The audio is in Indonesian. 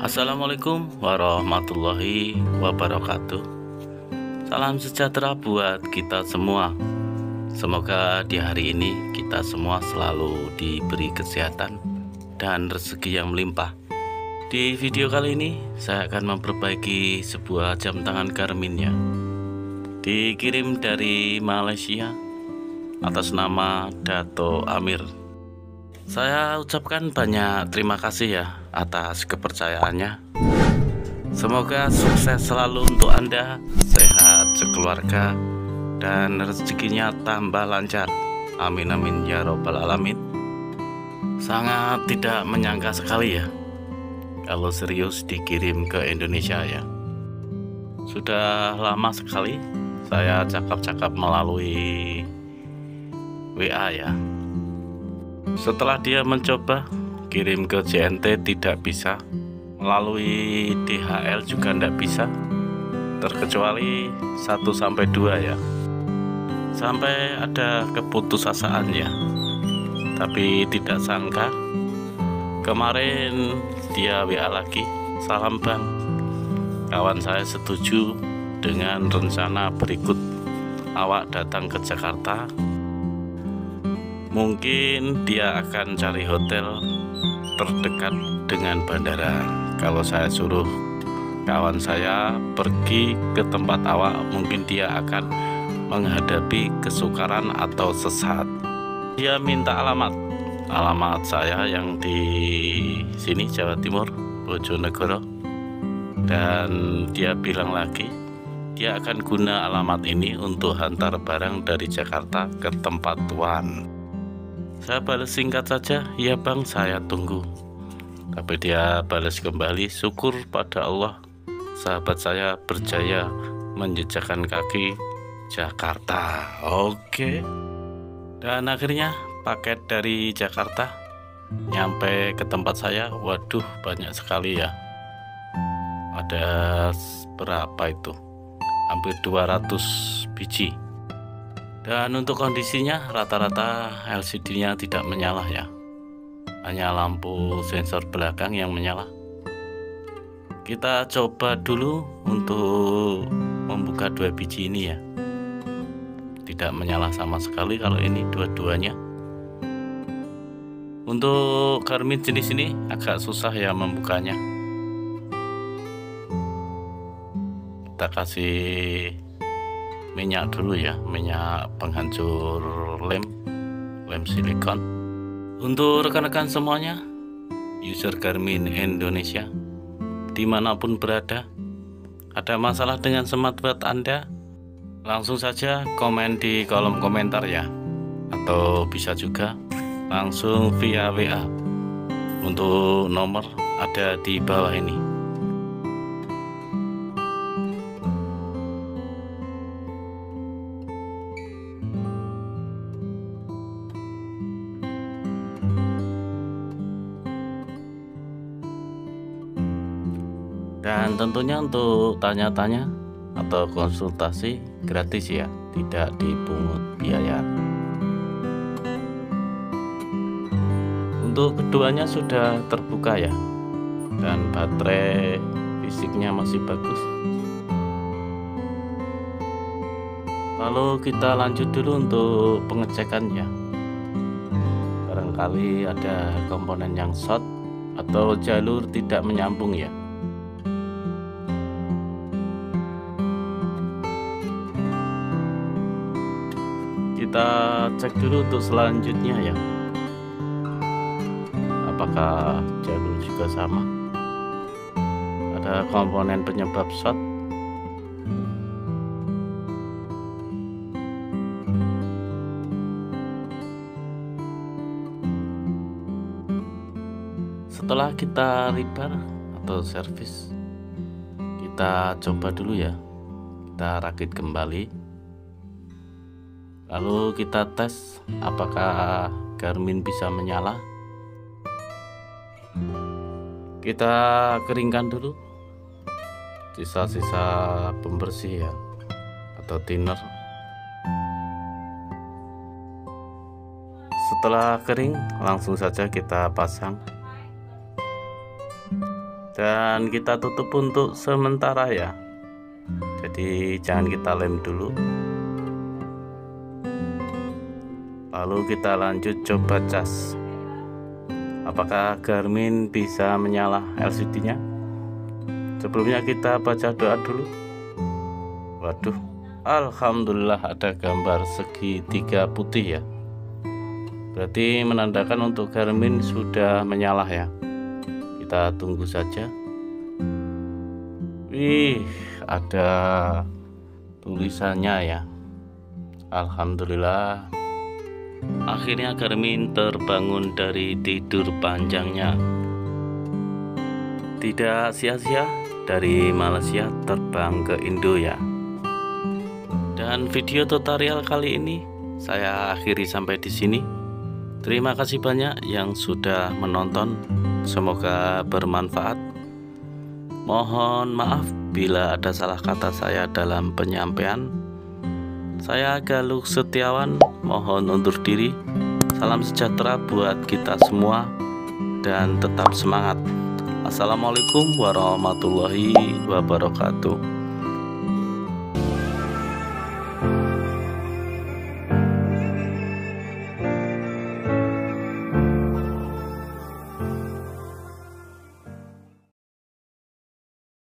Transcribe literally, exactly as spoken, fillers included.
Assalamualaikum warahmatullahi wabarakatuh. Salam sejahtera buat kita semua. Semoga di hari ini kita semua selalu diberi kesehatan dan rezeki yang melimpah. Di video kali ini saya akan memperbaiki sebuah jam tangan Garminnya. Dikirim dari Malaysia atas nama Dato Amir. Saya ucapkan banyak terima kasih ya atas kepercayaannya. Semoga sukses selalu untuk Anda, sehat sekeluarga, dan rezekinya tambah lancar. Amin amin ya robbal alamin. Sangat tidak menyangka sekali ya kalau serius dikirim ke Indonesia ya. Sudah lama sekali saya cakap-cakap melalui W A ya. Setelah dia mencoba kirim ke J N T tidak bisa, melalui D H L juga tidak bisa, terkecuali satu sampai dua ya. Sampai ada keputusasaan ya. Tapi tidak sangka kemarin dia W A lagi, salam bang, kawan saya setuju dengan rencana berikut. Awak datang ke Jakarta, mungkin dia akan cari hotel terdekat dengan bandara. Kalau saya suruh kawan saya pergi ke tempat awak, mungkin dia akan menghadapi kesukaran atau sesat. Dia minta alamat alamat saya yang di sini Jawa Timur, Bojonegoro, dan dia bilang lagi dia akan guna alamat ini untuk hantar barang dari Jakarta ke tempat tuan. Saya balas singkat saja, ya bang saya tunggu. Tapi dia balas kembali, syukur pada Allah sahabat saya berjaya menjejakkan kaki Jakarta. Oke. Dan akhirnya paket dari Jakarta nyampe ke tempat saya. Waduh banyak sekali ya. Ada berapa itu? Hampir dua ratus biji. Dan untuk kondisinya rata-rata L C D-nya tidak menyala ya. Hanya lampu sensor belakang yang menyala. Kita coba dulu untuk membuka dua biji ini ya. Tidak menyala sama sekali kalau ini dua-duanya. Untuk Garmin jenis ini agak susah ya membukanya. Kita kasih minyak dulu ya, minyak penghancur lem, lem silikon. Untuk rekan-rekan semuanya, user Garmin Indonesia, dimanapun berada, ada masalah dengan smartwatch Anda, langsung saja komen di kolom komentar ya, atau bisa juga langsung via W A. Untuk nomor ada di bawah ini. Dan tentunya untuk tanya-tanya atau konsultasi gratis ya, tidak dipungut biaya. Untuk keduanya sudah terbuka ya, dan baterai fisiknya masih bagus. Lalu kita lanjut dulu untuk pengecekannya. Barangkali ada komponen yang short atau jalur tidak menyambung ya. Kita cek dulu untuk selanjutnya ya, apakah jalur juga sama, ada komponen penyebab short. Setelah kita repair atau servis, kita coba dulu ya, kita rakit kembali. Lalu kita tes apakah Garmin bisa menyala. Kita keringkan dulu sisa-sisa pembersih ya, atau thinner. Setelah kering langsung saja kita pasang. dan kita tutup untuk sementara ya. Jadi jangan kita lem dulu. Lalu kita lanjut coba cas. Apakah Garmin bisa menyala L C D-nya? Sebelumnya kita baca doa dulu. Waduh, alhamdulillah ada gambar segitiga putih ya. Berarti menandakan untuk Garmin sudah menyala ya. Kita tunggu saja. Wih, ada tulisannya ya. Alhamdulillah. Akhirnya Garmin terbangun dari tidur panjangnya. Tidak sia-sia dari Malaysia terbang ke Indo ya. Dan video tutorial kali ini saya akhiri sampai di sini. Terima kasih banyak yang sudah menonton. Semoga bermanfaat. Mohon maaf bila ada salah kata saya dalam penyampaian. Saya Galuk Setiawan, mohon undur diri. Salam sejahtera buat kita semua dan tetap semangat. Assalamualaikum warahmatullahi wabarakatuh.